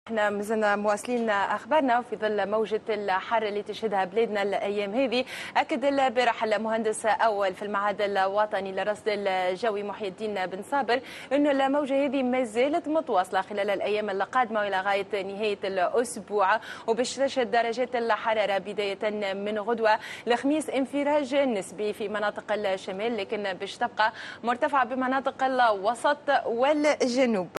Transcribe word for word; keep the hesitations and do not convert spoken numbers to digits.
احنا مازلنا مواصلين اخبارنا في ظل موجه الحر اللي تشهدها بلادنا الايام هذه. اكد البارح المهندس اول في المعهد الوطني للرصد الجوي محي الدين بن صابر انه الموجه هذه ما زالت متواصله خلال الايام القادمه والى غايه نهايه الاسبوع، وباش تشهد درجات الحراره بدايه من غدوه الخميس انفراج نسبي في مناطق الشمال، لكن باش تبقى مرتفعه بمناطق الوسط والجنوب.